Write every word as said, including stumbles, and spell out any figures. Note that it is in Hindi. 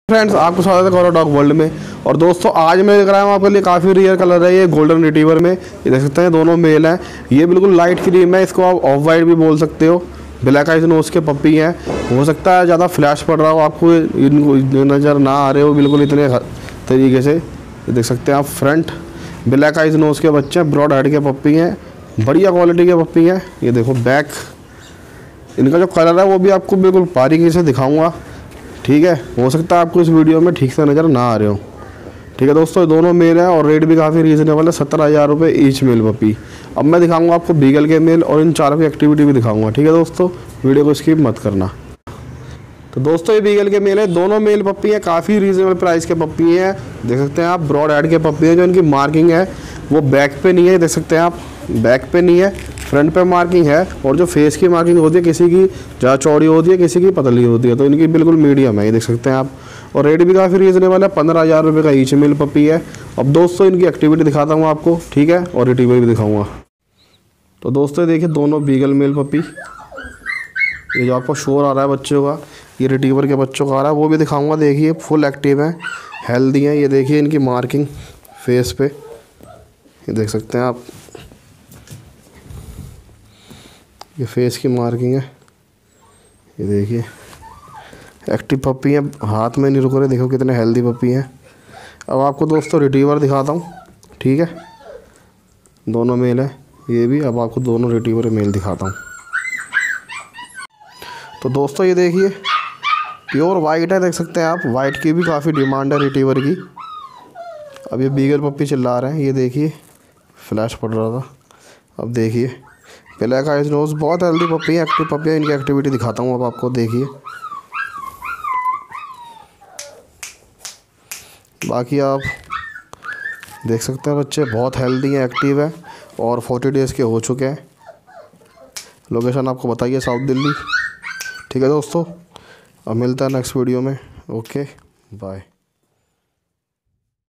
फ्रेंड्स, आपको स्वागत है गौरव डॉग वर्ल्ड में। और दोस्तों, आज मैं लेकर आया हूँ आपके लिए काफ़ी रेयर कलर है ये गोल्डन रिट्रीवर में। ये देख सकते हैं दोनों मेल हैं। ये बिल्कुल लाइट क्रीम है, इसको आप ऑफ वाइट भी बोल सकते हो। ब्लैक आइज नोज के पप्पी हैं। हो सकता है ज़्यादा फ्लैश पड़ रहा हो, आपको इनको नज़र ना आ रहे हो बिल्कुल इतने तरीके से। ये देख सकते हैं आप, फ्रंट ब्लैक आइज नोज के बच्चे हैं, ब्रॉड हेड के पप्पी हैं, बढ़िया क्वालिटी के पप्पी हैं। ये देखो बैक, इनका जो कलर है वो भी आपको बिल्कुल बारीकी से दिखाऊंगा, ठीक है। हो सकता है आपको इस वीडियो में ठीक से नज़र ना आ रहे हो, ठीक है दोस्तों। दोनों मेल हैं और रेट भी काफ़ी रीज़नेबल है, सत्तर हज़ार रुपये ईच मेल पपी। अब मैं दिखाऊंगा आपको बीगल के मेल और इन चारों की एक्टिविटी भी दिखाऊंगा, ठीक है दोस्तों। वीडियो को स्किप मत करना। तो दोस्तों, ये बीगल के मेल है, दोनों मेल पप्पी हैं, काफ़ी रीज़नेबल प्राइस के पप्पी हैं। देख सकते हैं आप, ब्रॉड हेड के पप्पी हैं। जो इनकी मार्किंग है वो बैक पे नहीं है, देख सकते हैं आप, बैक पे नहीं है, फ्रंट पे मार्किंग है। और जो फेस की मार्किंग होती है, किसी की ज़्यादा चौड़ी होती है, किसी की पतली होती है, तो इनकी बिल्कुल मीडियम है, ये देख सकते हैं आप। और रेट भी काफ़ी रीज़नेबल है, पंद्रह हज़ार रुपये का ईच मेल पपी है। अब दोस्तों, इनकी एक्टिविटी दिखाता हूँ आपको, ठीक है, और रिट्रीवर भी दिखाऊँगा। तो दोस्तों, देखिए दोनों बीगल मेल पपी, ये जो आपको शोर आ रहा है बच्चों का, ये रिट्रीवर के बच्चों का आ रहा है, वो भी दिखाऊंगा। देखिए फुल एक्टिव हैं, हेल्दी हैं। ये देखिए इनकी मार्किंग फेस पे, ये देख सकते हैं आप, ये फेस की मार्किंग है। ये देखिए एक्टिव पप्पी हैं, हाथ में नहीं रुक रहे, देखो कितने हेल्दी पप्पी हैं। अब आपको दोस्तों रिट्रीवर दिखाता हूँ, ठीक है। दोनों मेल है ये भी। अब आपको दोनों रिट्रीवर मेल दिखाता हूँ। तो दोस्तों, ये देखिए प्योर वाइट है, देख सकते हैं आप। वाइट की भी काफ़ी डिमांड है रिट्रीवर की। अब ये बीगल पप्पी चिल्ला रहे हैं, ये देखिए फ्लैश पड़ रहा था। अब देखिए ब्लैक आइज नोज, बहुत हेल्दी पप्पी है, एक्टिव पप्पी है। इनकी एक्टिविटी दिखाता हूँ अब आपको, देखिए। बाकी आप देख सकते हैं बच्चे बहुत हेल्दी हैं, एक्टिव है और फोर्टी डेज़ के हो चुके हैं। लोकेशन आपको बताइए, साउथ दिल्ली, ठीक है दोस्तों। अब मिलता है नेक्स्ट वीडियो में। Okay, bye.